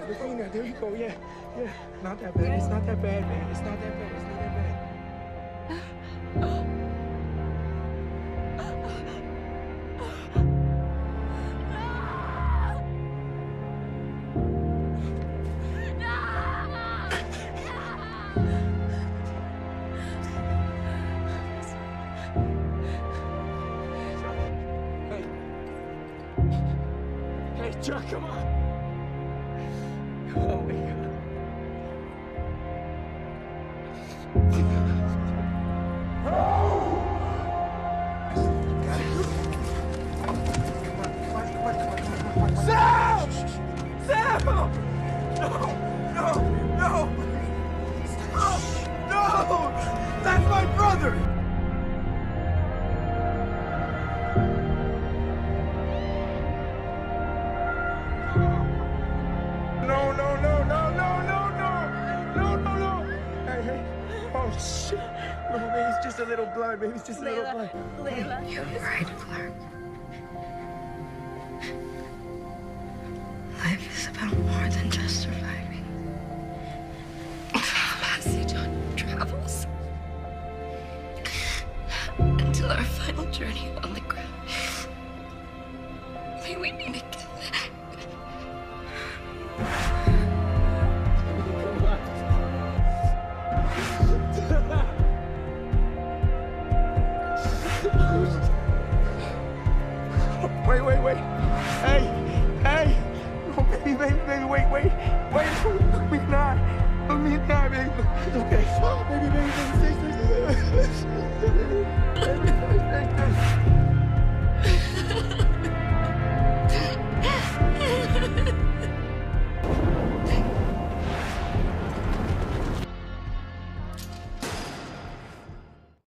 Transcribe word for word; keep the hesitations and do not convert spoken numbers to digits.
Latina, there you go, yeah, yeah. Not that bad, it's not that bad, man. It's not that bad, it's not that bad. Hey, Chuck, come on. Oh, my God. Sam! Sam! No! No! No! No! No! That's my brother! No, no, no, no, no, no, no, no, no, no. Hey, hey. Oh, shit. No, maybe it's just a little blood. Maybe it's just a little blood. Layla. You're right, Clark. Life is about more than just surviving. It's a passage on travels until our final journey on the